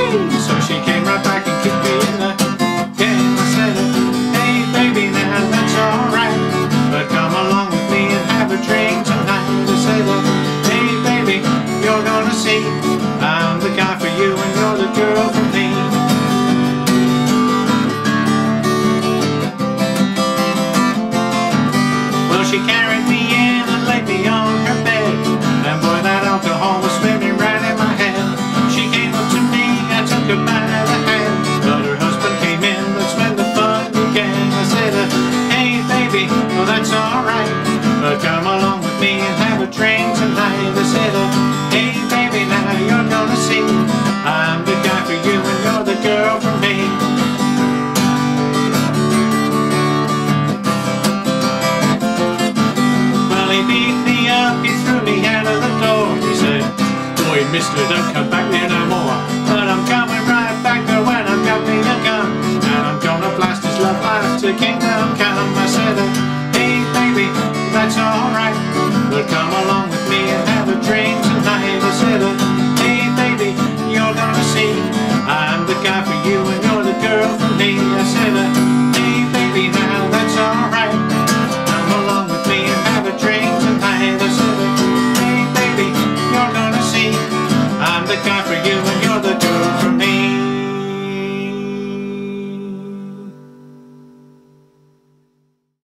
So she came right back and kicked me in the game. I said, hey baby, now that's alright, but come along with me and have a drink tonight. I said, hey baby, you're gonna see, I'm the guy for you and you're the girl for me. Well, she carried me in and laid me on her bed, and boy, that alcohol was swimming right in my head. She came up to me, I took her by the hand, but her husband came in, that's when the fun began. I said, hey baby, well that's alright, but come along with me and have a drink tonight. I said, hey baby, now you're gonna see, I'm the guy for you and you're the girl for me. Well, he beat me up, he threw me out of the door. He said, boy mister, don't come back there no more. But I'm coming right back there when I've got me a gun, and I'm gonna blast his love life to kingdom come. I said, hey baby, that's alright, but come along with me and have a drink tonight. I said, hey baby, you're gonna see, I'm the guy for